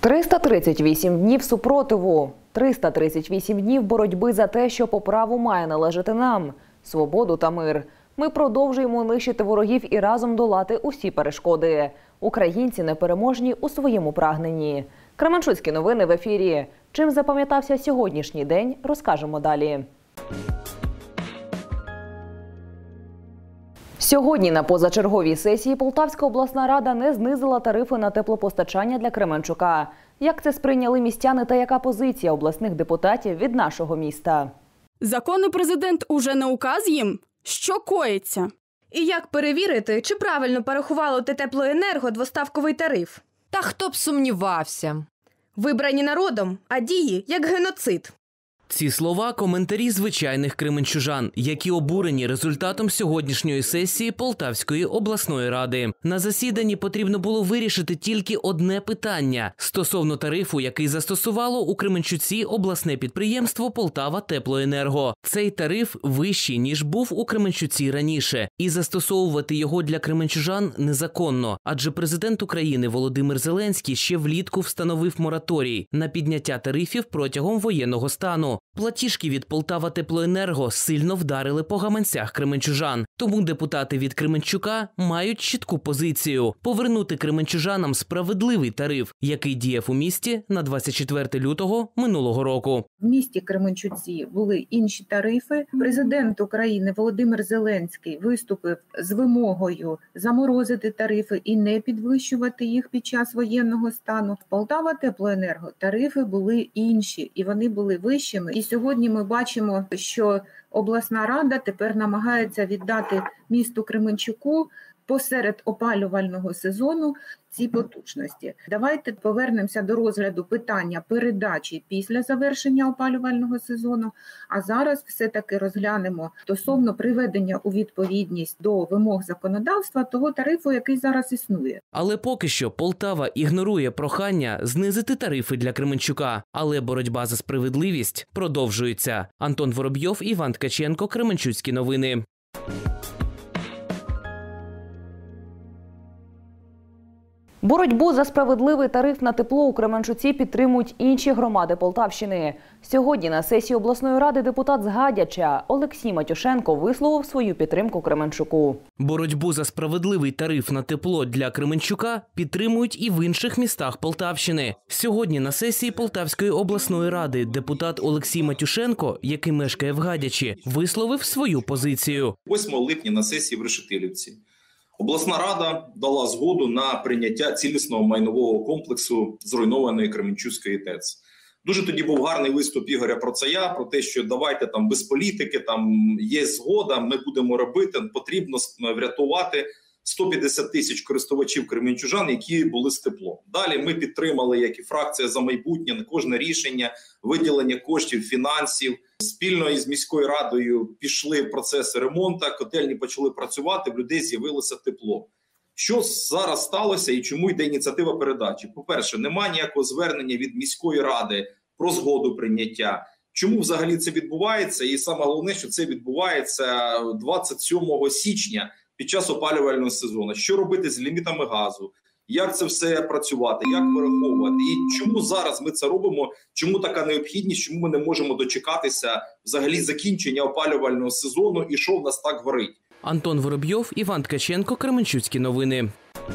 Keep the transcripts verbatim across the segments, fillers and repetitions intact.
триста тридцять вісім днів супротиву, триста тридцять вісім днів боротьби за те, що по праву має належати нам – свободу та мир. Ми продовжуємо нищити ворогів і разом долати усі перешкоди. Українці непереможні у своєму прагненні. Кременчуцькі новини в ефірі. Чим запам'ятався сьогоднішній день, розкажемо далі. Сьогодні на позачерговій сесії Полтавська обласна рада не знизила тарифи на теплопостачання для Кременчука. Як це сприйняли містяни та яка позиція обласних депутатів від нашого міста? Законний президент уже не указ їм? Що коїться? І як перевірити, чи правильно порахувало те теплоенерго двоставковий тариф? Та хто б сумнівався? Вибрані народом, а дії як геноцид. Ці слова – коментарі звичайних кременчужан, які обурені результатом сьогоднішньої сесії Полтавської обласної ради. На засіданні потрібно було вирішити тільки одне питання – стосовно тарифу, який застосувало у Кременчуці обласне підприємство «Полтава Теплоенерго». Цей тариф вищий, ніж був у Кременчуці раніше. І застосовувати його для кременчужан незаконно, адже президент України Володимир Зеленський ще влітку встановив мораторій на підняття тарифів протягом воєнного стану. Платіжки від «Полтава Теплоенерго» сильно вдарили по гаманцях кременчужан. Тому депутати від Кременчука мають чітку позицію – повернути кременчужанам справедливий тариф, який діяв у місті на двадцять четверте лютого минулого року. В місті Кременчуці були інші тарифи. Президент України Володимир Зеленський виступив з вимогою заморозити тарифи і не підвищувати їх під час воєнного стану. В «Полтава Теплоенерго» тарифи були інші, і вони були вищими. І сьогодні ми бачимо, що обласна рада тепер намагається віддати місту Кременчуку посеред опалювального сезону ці потужності. Давайте повернемося до розгляду питання передачі після завершення опалювального сезону, а зараз все-таки розглянемо стосовно приведення у відповідність до вимог законодавства того тарифу, який зараз існує. Але поки що Полтава ігнорує прохання знизити тарифи для Кременчука. Але боротьба за справедливість продовжується. Антон Воробйов, Іван Ткаченко, Кременчуцькі новини. Боротьбу за справедливий тариф на тепло у Кременчуці підтримують інші громади Полтавщини. Сьогодні на сесії обласної ради депутат з Гадяча Олексій Матюшенко висловив свою підтримку Кременчуку. Боротьбу за справедливий тариф на тепло для Кременчука підтримують і в інших містах Полтавщини. Сьогодні на сесії Полтавської обласної ради депутат Олексій Матюшенко, який мешкає в Гадячі, висловив свою позицію. восьмого липня на сесії в Решетилівці обласна рада дала згоду на прийняття цілісного майнового комплексу зруйнованої Кременчуцької ТЕЦ. Дуже тоді був гарний виступ Ігоря Процая про те, що давайте там без політики, там є згода, ми будемо робити, потрібно врятувати сто п'ятдесят тисяч користувачів кременчужан, які були з теплом. Далі ми підтримали, як і фракція «За майбутнє», кожне рішення, виділення коштів, фінансів. Спільно із міською радою пішли процеси ремонту, котельні почали працювати, в людей з'явилося тепло. Що зараз сталося і чому йде ініціатива передачі? По-перше, немає ніякого звернення від міської ради про згоду прийняття. Чому взагалі це відбувається? І саме головне, що це відбувається двадцять сьомого січня під час опалювального сезону. Що робити з лімітами газу? Як це все працювати? Як вираховувати? І чому зараз ми це робимо? Чому така необхідність? Чому ми не можемо дочекатися взагалі закінчення опалювального сезону? І що в нас так горить? Антон Воробйов, Іван Ткаченко, Кременчуцькі новини.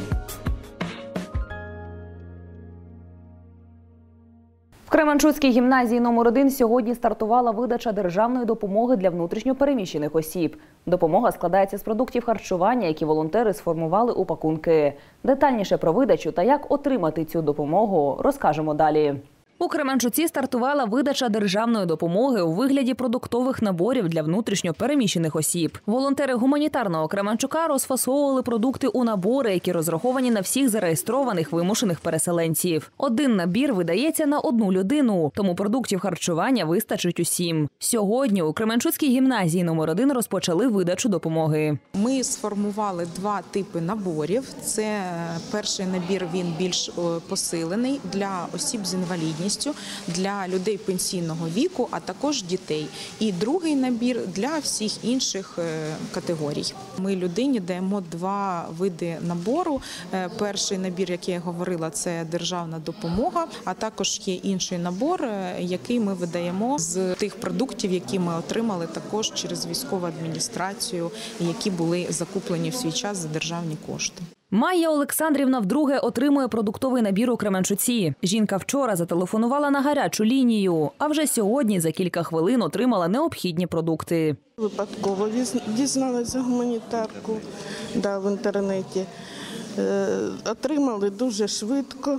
В Кременчуцькій гімназії номер один сьогодні стартувала видача державної допомоги для внутрішньо переміщених осіб. Допомога складається з продуктів харчування, які волонтери сформували у пакунки. Детальніше про видачу та як отримати цю допомогу розкажемо далі. У Кременчуці стартувала видача державної допомоги у вигляді продуктових наборів для внутрішньо переміщених осіб. Волонтери гуманітарного Кременчука розфасовували продукти у набори, які розраховані на всіх зареєстрованих вимушених переселенців. Один набір видається на одну людину, тому продуктів харчування вистачить усім. Сьогодні у Кременчуцькій гімназії номер один розпочали видачу допомоги. Ми сформували два типи наборів. Це перший набір, він більш посилений для осіб з інвалідністю. повністю для людей пенсійного віку, а також дітей. І другий набір для всіх інших категорій. Ми людині даємо два види набору. Перший набір, який я говорила, це державна допомога, а також є інший набор, який ми видаємо з тих продуктів, які ми отримали також через військову адміністрацію, які були закуплені в свій час за державні кошти. Майя Олександрівна вдруге отримує продуктовий набір у Кременчуці. Жінка вчора зателефонувала на гарячу лінію, а вже сьогодні за кілька хвилин отримала необхідні продукти. Випадково дізналася гуманітарку да, в інтернеті. Е, отримали дуже швидко.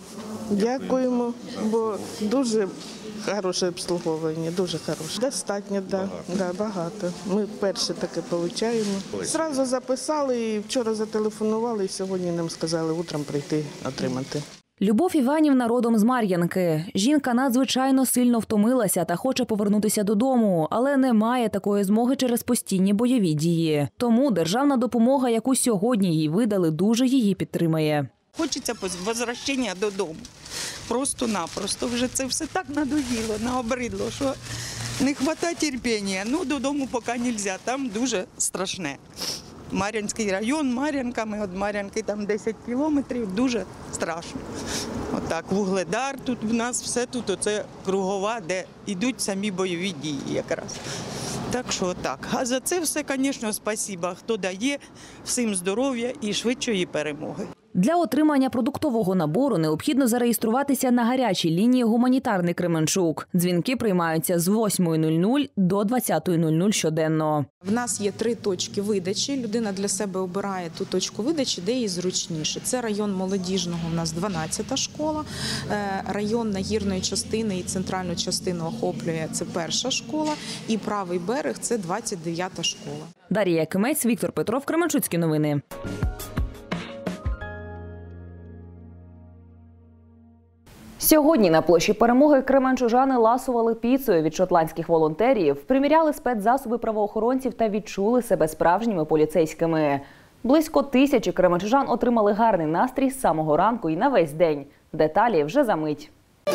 Дякуємо, бо дуже хороше обслуговування, дуже хороше. Достатньо, да, да, багато. Ми перше таке отримуємо. Зразу записали, і вчора зателефонували, і сьогодні нам сказали утром прийти отримати. Любов Іванівна родом з Мар'янки. Жінка надзвичайно сильно втомилася та хоче повернутися додому, але не має такої змоги через постійні бойові дії. Тому державна допомога, яку сьогодні їй видали, дуже її підтримає. Хочеться возвращення додому. Просто-напросто. Вже це все так надоїло, наобридло, що не вистачає терпіння. Ну, додому поки не можна, там дуже страшне. Мар'янський район, Мар'янка, ми від Мар'янки там десять кілометрів, дуже страшно. Отак, Вугледар, тут в нас все тут, оце кругова, де йдуть самі бойові дії якраз. Так що так. А за це все, звісно, спасіба, хто дає, всім здоров'я і швидшої перемоги. Для отримання продуктового набору необхідно зареєструватися на гарячій лінії «Гуманітарний Кременчук». Дзвінки приймаються з восьмої нуль нуль до двадцятої нуль нуль щоденно. В нас є три точки видачі. Людина для себе обирає ту точку видачі, де їй зручніше. Це район молодіжного, у нас дванадцята школа. Район нагірної частини і центральну частину охоплює, це перша школа. І правий берег – це двадцять дев'ята школа. Дар'я Кимець, Віктор Петров, Кременчуцькі новини. Сьогодні на площі Перемоги кременчужани ласували піцею від шотландських волонтерів, приміряли спецзасоби правоохоронців та відчули себе справжніми поліцейськими. Близько тисячі кременчужан отримали гарний настрій з самого ранку і на весь день. Деталі вже за мить.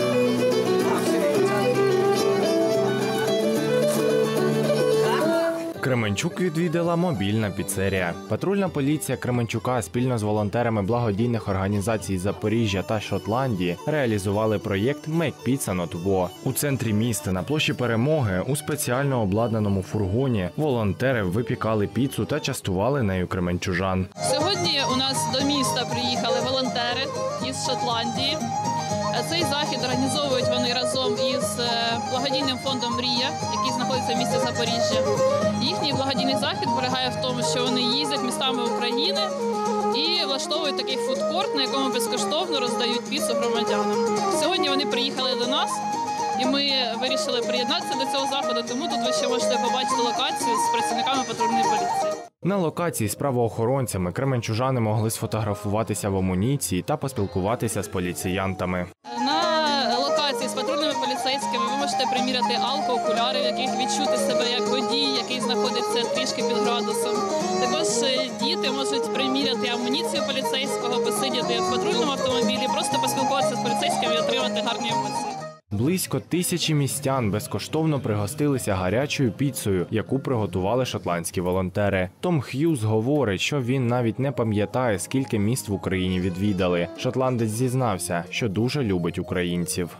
Кременчук відвідала мобільна піцерія. Патрульна поліція Кременчука спільно з волонтерами благодійних організацій Запоріжжя та Шотландії реалізували проєкт «Make Pizza Not War». У центрі міста на площі Перемоги у спеціально обладнаному фургоні волонтери випікали піцу та частували нею кременчужан. Сьогодні у нас до міста приїхали волонтери із Шотландії. Цей захід організовують вони разом із благодійним фондом «Мрія», який знаходиться в місті Запоріжжя. Їхній благодійний захід полягає в тому, що вони їздять містами України і влаштовують такий фудкорт, на якому безкоштовно роздають піцу громадянам. Сьогодні вони приїхали до нас, і ми вирішили приєднатися до цього заходу, тому тут ви ще можете побачити локацію з працівниками патрульної поліції. На локації з правоохоронцями кременчужани могли сфотографуватися в амуніції та поспілкуватися з поліціянтами. На локації з патрульними поліцейськими ви можете приміряти алкоокуляри, в яких відчути себе як водій, який знаходиться трішки під градусом. Також діти можуть приміряти амуніцію поліцейського, посидіти в патрульному автомобілі, просто поспілкуватися з поліцейськими і отримати гарні емоції. Близько тисячі містян безкоштовно пригостилися гарячою піцею, яку приготували шотландські волонтери. Том Х'юз говорить, що він навіть не пам'ятає, скільки міст в Україні відвідали. Шотландець зізнався, що дуже любить українців.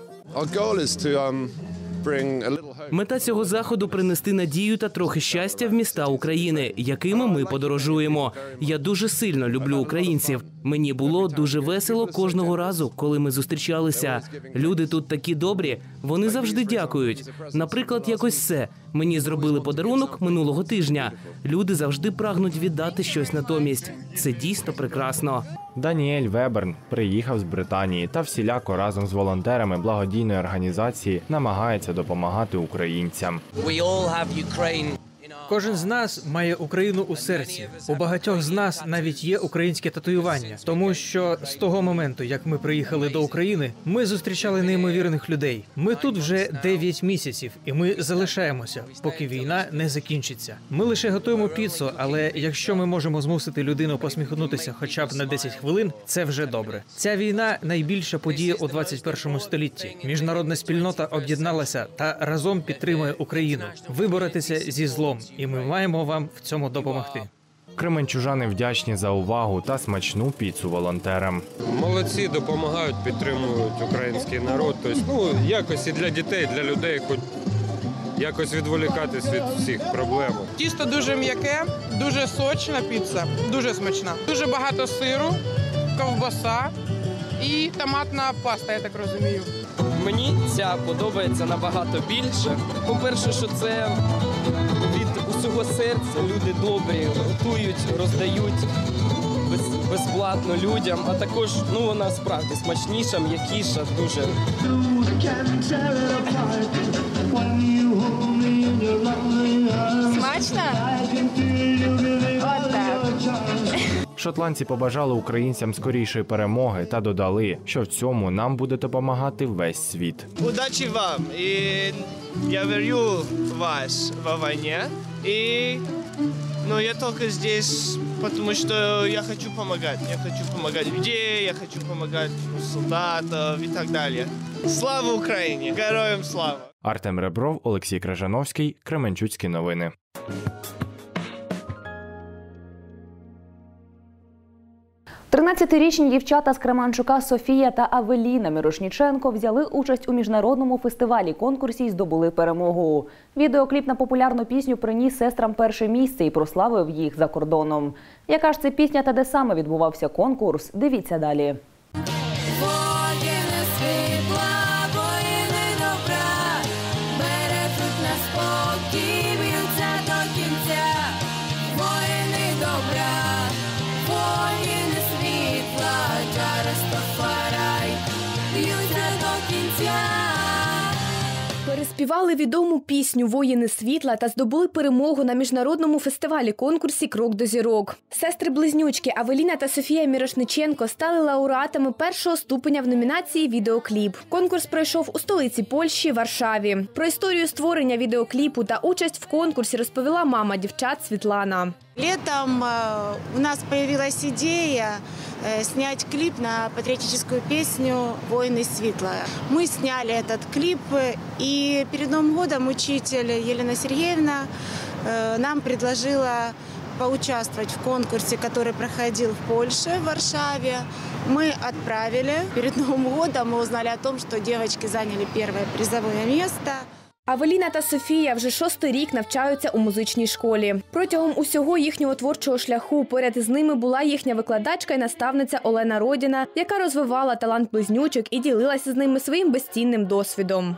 Мета цього заходу – принести надію та трохи щастя в міста України, якими ми подорожуємо. Я дуже сильно люблю українців. Мені було дуже весело кожного разу, коли ми зустрічалися. Люди тут такі добрі, вони завжди дякують. Наприклад, якось це. Мені зробили подарунок минулого тижня. Люди завжди прагнуть віддати щось натомість. Це дійсно прекрасно. Даніель Веберн приїхав з Британії та всіляко разом з волонтерами благодійної організації намагається допомагати українцям. Кожен з нас має Україну у серці. У багатьох з нас навіть є українське татуювання. Тому що з того моменту, як ми приїхали до України, ми зустрічали неймовірних людей. Ми тут вже дев'ять місяців, і ми залишаємося, поки війна не закінчиться. Ми лише готуємо піцу, але якщо ми можемо змусити людину посміхнутися хоча б на десять хвилин, це вже добре. Ця війна – найбільша подія у двадцять першому столітті. Міжнародна спільнота об'єдналася та разом підтримує Україну. Ви боретеся зі злом, і ми маємо вам в цьому допомогти. Кременчужани вдячні за увагу та смачну піцу волонтерам. Молодці, допомагають, підтримують український народ. Тобто, ну, якось і для дітей, для людей, хоч якось відволікатись від всіх проблем. Тісто дуже м'яке, дуже сочна піца, дуже смачна. Дуже багато сиру, ковбаса і томатна паста, я так розумію. Мені ця подобається набагато більше. По-перше, що це від усього серця, люди добрі, готують, роздають без, безплатно людям, а також, ну, вона справді смачніша, м'якіша, дуже. Смачно? От так. Шотландці побажали українцям скорішої перемоги та додали, що в цьому нам буде допомагати весь світ. Удачі вам! І я вірю в вас в війні. І ну, я тільки здесь, тому що я хочу допомагати. Я хочу допомагати людям, я хочу допомагати солдатам і так далі. Слава Україні! Героям слава! Артем Ребров, Олексій Крижановський, Кременчуцькі новини. тринадцятирічні дівчата з Кременчука Софія та Авеліна Мірошніченко взяли участь у міжнародному фестивалі-конкурсі і здобули перемогу. Відеокліп на популярну пісню приніс сестрам перше місце і прославив їх за кордоном. Яка ж це пісня та де саме відбувався конкурс? Дивіться далі. Переспівали відому пісню «Воїни світла» та здобули перемогу на міжнародному фестивалі-конкурсі «Крок до зірок». Сестри-близнючки Авеліна та Софія Мірошниченко стали лауреатами першого ступеня в номінації «Відеокліп». Конкурс пройшов у столиці Польщі – Варшаві. Про історію створення відеокліпу та участь в конкурсі розповіла мама дівчат Світлана. Летом у нас появилась идея снять клип на патриотическую песню «Воины светла». Мы сняли этот клип, и перед Новым годом учитель Елена Сергеевна нам предложила поучаствовать в конкурсе, который проходил в Польше, в Варшаве. Мы отправили. Перед Новым годом мы узнали о том, что девочки заняли первое призовое место. Авеліна та Софія вже шостий рік навчаються у музичній школі. Протягом усього їхнього творчого шляху поряд з ними була їхня викладачка і наставниця Олена Родіна, яка розвивала талант близнючок і ділилася з ними своїм безцінним досвідом.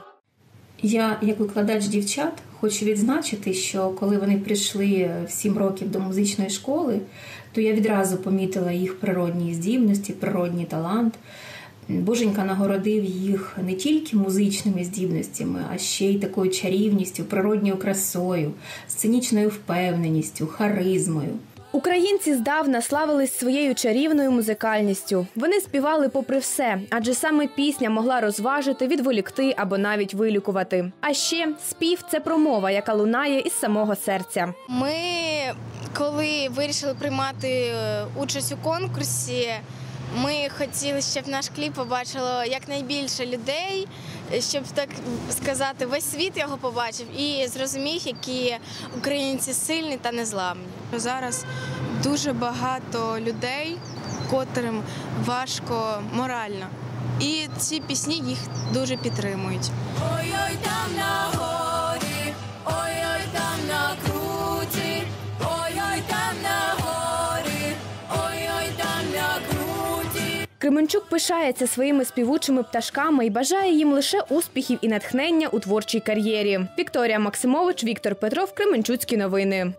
Я, як викладач дівчат, хочу відзначити, що коли вони прийшли в сім років до музичної школи, то я відразу помітила їх природні здібності, природній талант. Боженька нагородив їх не тільки музичними здібностями, а ще й такою чарівністю, природньою красою, сценічною впевненістю, харизмою. Українці здавна славились своєю чарівною музикальністю. Вони співали попри все, адже саме пісня могла розважити, відволікти або навіть вилікувати. А ще спів – це промова, яка лунає із самого серця. Ми, коли вирішили приймати участь у конкурсі, ми хотіли, щоб наш кліп побачило якнайбільше людей, щоб, так сказати, весь світ його побачив і зрозумів, які українці сильні та незламні. Зараз дуже багато людей, котрим важко морально. І ці пісні їх дуже підтримують. Ой-ой, там на горі, ой-ой, там на круті, ой-ой, там на горі, ой-ой, там на круті. Кременчук пишається своїми співучими пташками і бажає їм лише успіхів і натхнення у творчій кар'єрі. Вікторія Максимович, Віктор Петров, Кременчуцькі новини.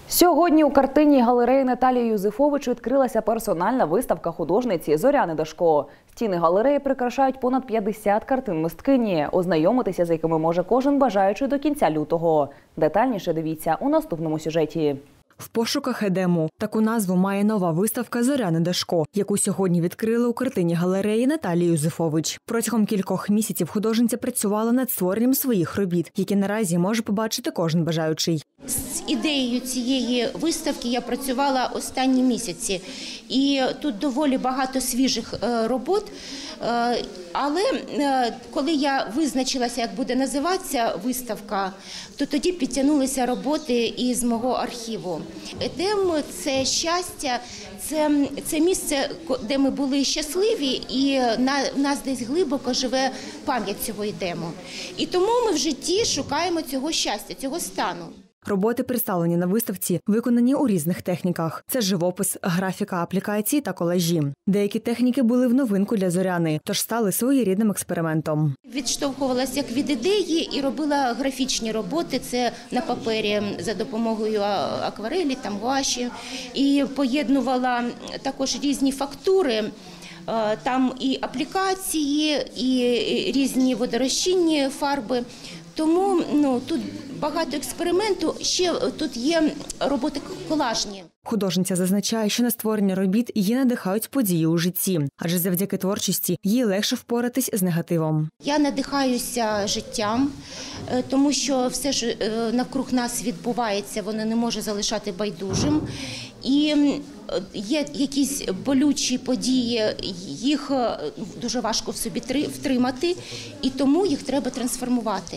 Сьогодні у картинній галереї Наталії Юзефович відкрилася персональна виставка художниці Зоряни Дашко. Стіни галереї прикрашають понад п'ятдесят картин мисткині, ознайомитися з якими може кожен бажаючий до кінця лютого. Детальніше дивіться у наступному сюжеті. В пошуках Едему. Таку назву має нова виставка «Зоряни Дашко», яку сьогодні відкрили у картині галереї Наталії Юзефович. Протягом кількох місяців художниця працювала над створенням своїх робіт, які наразі може побачити кожен бажаючий. З ідеєю цієї виставки я працювала останні місяці. І тут доволі багато свіжих робот. Але коли я визначилася, як буде називатися виставка, то тоді підтягнулися роботи із мого архіву. Едем – це щастя, це, це місце, де ми були щасливі, і на, в нас десь глибоко живе пам'ять цього Едему. І тому ми в житті шукаємо цього щастя, цього стану. Роботи, представлені на виставці, виконані у різних техніках. Це живопис, графіка, аплікації та колажі. Деякі техніки були в новинку для Зоряни, тож стали своєрідним експериментом. Відштовхувалася як від ідеї і робила графічні роботи. Це на папері за допомогою акварелі, там гуаші. І поєднувала також різні фактури. Там і аплікації, і різні водорозчинні фарби. Тому ну, тут багато експерименту, ще тут є роботи колажні. Художниця зазначає, що на створення робіт її надихають події у житті, адже завдяки творчості їй легше впоратись з негативом. Я надихаюся життям, тому що все ж навкруг нас відбувається, воно не може залишати байдужим. І є якісь болючі події, їх дуже важко в собі втримати, і тому їх треба трансформувати.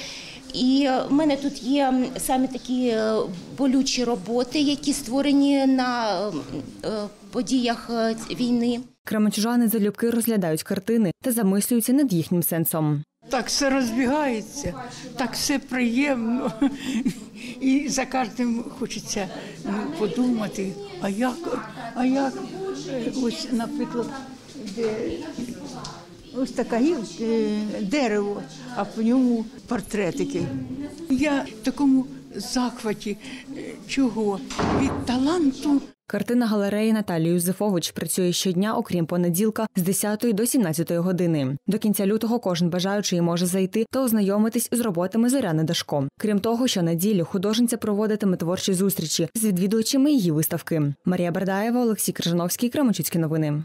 І в мене тут є саме такі болючі роботи, які створені на подіях війни. Кременчужани залюбки розглядають картини та замислюються над їхнім сенсом. Так все розбігається, так все приємно. І за кожним хочеться подумати, а як, а як, ось, наприклад, де, ось таке дерево, а по ньому портретики. Я в такому захваті чого? Від таланту. Картина галереї Наталії Юзефович працює щодня, окрім понеділка, з десятої до сімнадцятої години. До кінця лютого кожен бажаючий може зайти та ознайомитись з роботами Зоряни Дашко. Крім того, щонеділі художниця проводитиме творчі зустрічі з відвідувачами її виставки. Марія Бердаєва, Олексій Крижановський, Кременчуцькі новини.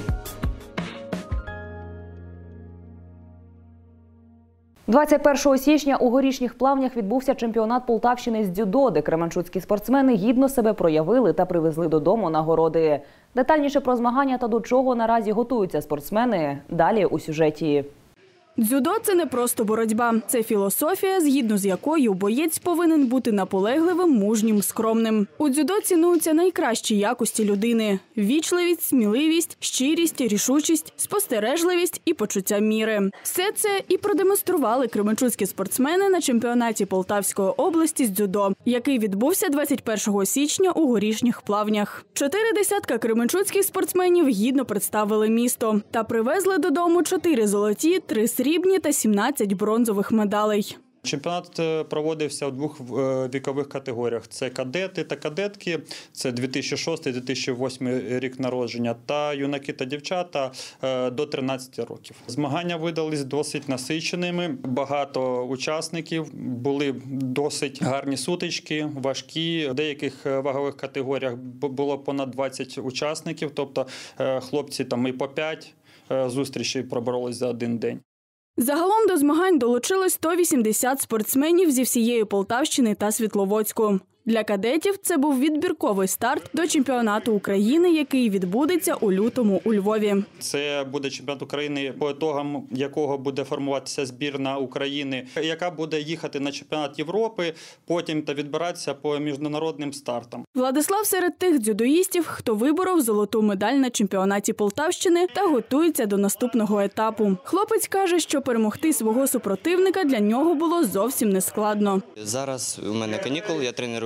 двадцять першого січня у Горішніх Плавнях відбувся чемпіонат Полтавщини з дзюдо, де кременчуцькі спортсмени гідно себе проявили та привезли додому нагороди. Детальніше про змагання та до чого наразі готуються спортсмени – далі у сюжеті. Дзюдо – це не просто боротьба. Це філософія, згідно з якою боєць повинен бути наполегливим, мужнім, скромним. У дзюдо цінуються найкращі якості людини – ввічливість, сміливість, щирість, рішучість, спостережливість і почуття міри. Все це і продемонстрували кременчуцькі спортсмени на чемпіонаті Полтавської області з дзюдо, який відбувся двадцять першого січня у Горішніх Плавнях. Чотири десятка кременчуцьких спортсменів гідно представили місто та привезли додому чотири золоті, три срібні та сімнадцять бронзових медалей. Чемпіонат проводився у двох вікових категоріях. Це кадети та кадетки, це дві тисячі шостий - дві тисячі восьмий рік народження, та юнаки та дівчата до тринадцяти років. Змагання видались досить насиченими, багато учасників, були досить гарні сутички, важкі. В деяких вагових категоріях було понад двадцять учасників, тобто хлопці там і по п'ять зустрічей проборолись за один день. Загалом до змагань долучилось сто вісімдесят спортсменів зі всієї Полтавщини та Світловодську. Для кадетів це був відбірковий старт до чемпіонату України, який відбудеться у лютому у Львові. Це буде чемпіонат України, по ітогам якого буде формуватися збірна України, яка буде їхати на чемпіонат Європи, потім та відбиратися по міжнародним стартам. Владислав серед тих дзюдоїстів, хто виборов золоту медаль на чемпіонаті Полтавщини та готується до наступного етапу. Хлопець каже, що перемогти свого супротивника для нього було зовсім нескладно. Зараз у мене канікули, я треную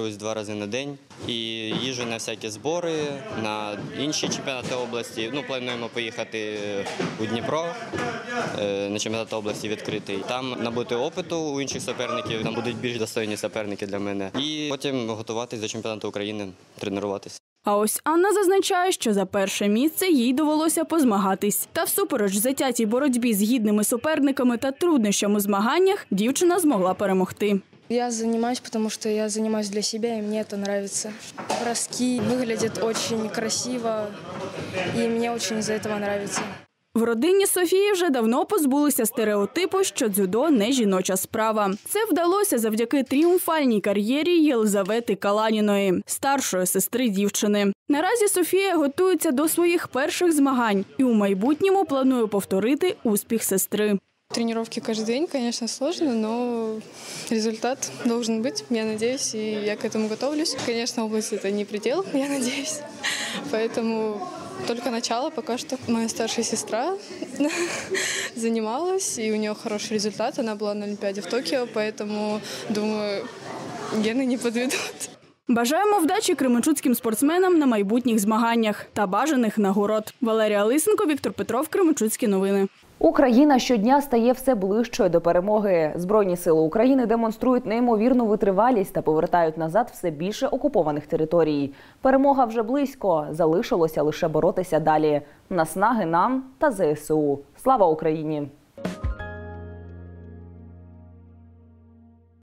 тренуюсь два рази на день і їжджу на всякі збори, на інші чемпіонати області. Ну, плануємо поїхати у Дніпро, на чемпіонат області відкритий. Там набути опиту у інших суперників, там будуть більш достойні суперники для мене. І потім готуватись до чемпіонату України, тренуватися. А ось Анна зазначає, що за перше місце їй довелося позмагатись. Та всупереч затятій боротьбі з гідними суперниками та труднощами у змаганнях дівчина змогла перемогти. Я занимаюсь, потому что я занимаюсь для себя, и мне это нравится. Броски выглядят очень красиво, и мне очень из-за этого нравится. В родині Софії вже давно позбулися стереотипу, що дзюдо – не жіноча справа. Це вдалося завдяки тріумфальній кар'єрі Єлизавети Каланіної, старшої сестри дівчини. Наразі Софія готується до своїх перших змагань і у майбутньому планує повторити успіх сестри. Тренировки каждый день, конечно, сложно, но результат должен быть, я надеюсь, и я к этому готовлюсь. Конечно, область – это не предел, я надеюсь, поэтому только начало пока что. Моя старшая сестра занималась, и у нее хороший результат, она была на Олимпиаде в Токио, поэтому, думаю, гены не подведут. Бажаємо вдачі кременчуцьким спортсменам на майбутніх змаганнях та бажаних нагород. Валерія Лисенко, Віктор Петров, Кременчуцькі новини. Україна щодня стає все ближчою до перемоги. Збройні сили України демонструють неймовірну витривалість та повертають назад все більше окупованих територій. Перемога вже близько, залишилося лише боротися далі. Наснаги нам та зе ес у. Слава Україні!